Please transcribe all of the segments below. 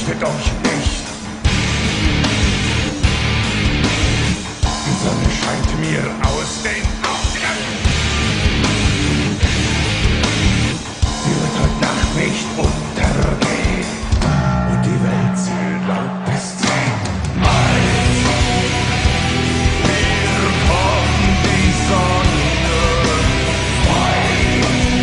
fürchtet euch nicht. Die Sonne scheint mir aus den Augen. Sie wird heute Nacht nicht untergehen und die Welt zählt laut bis 10. Hier kommt die Sonne frei.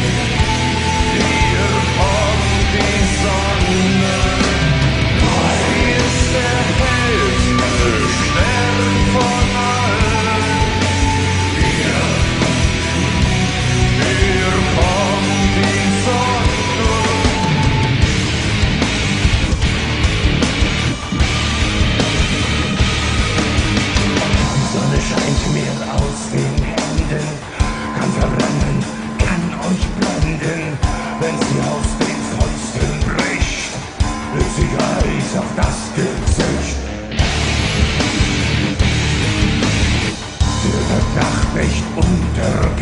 Hier kommt die Sonne frei. Sie ist der hellste Stern von allen. Hier kommt die Sonne. Die Sonne scheint mir aus den Händen, kann verbrennen, kann euch blenden, wenn sie aus den Fäusten bricht, löst sich Eis auf das Gesicht. Sie wird Nacht nicht untergehen.